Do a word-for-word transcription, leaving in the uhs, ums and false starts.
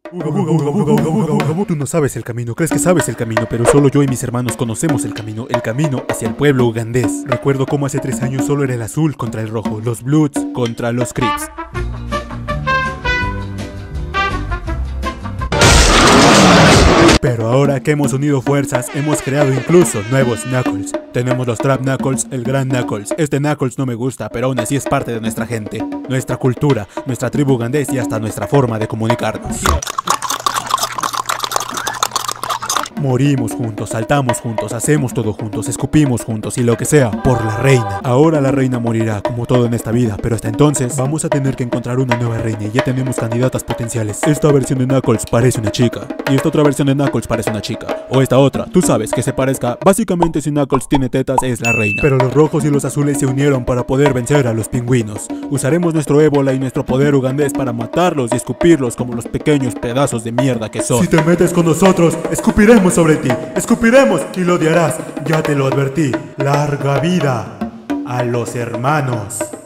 Uga, uga, uga, uga, uga, uga, uga, uga. Tú no sabes el camino, crees que sabes el camino, pero solo yo y mis hermanos conocemos el camino, el camino hacia el pueblo ugandés. Recuerdo cómo hace tres años solo era el azul contra el rojo, los Bloods contra los Crips. Pero ahora que hemos unido fuerzas, hemos creado incluso nuevos Knuckles. Tenemos los Trap Knuckles, el Gran Knuckles. Este Knuckles no me gusta, pero aún así es parte de nuestra gente, nuestra cultura, nuestra tribu ugandés y hasta nuestra forma de comunicarnos. Morimos juntos, saltamos juntos, hacemos todo juntos, escupimos juntos y lo que sea, por la reina. Ahora la reina morirá, como todo en esta vida, pero hasta entonces vamos a tener que encontrar una nueva reina y ya tenemos candidatas potenciales. Esta versión de Knuckles parece una chica, y esta otra versión de Knuckles parece una chica. O esta otra, tú sabes que se parezca. Básicamente si Knuckles tiene tetas es la reina. Pero los rojos y los azules se unieron para poder vencer a los pingüinos. Usaremos nuestro ébola y nuestro poder ugandés para matarlos y escupirlos como los pequeños pedazos de mierda que son. Si te metes con nosotros, escupiremos sobre ti, escupiremos y lo odiarás, ya te lo advertí. Larga vida a los hermanos.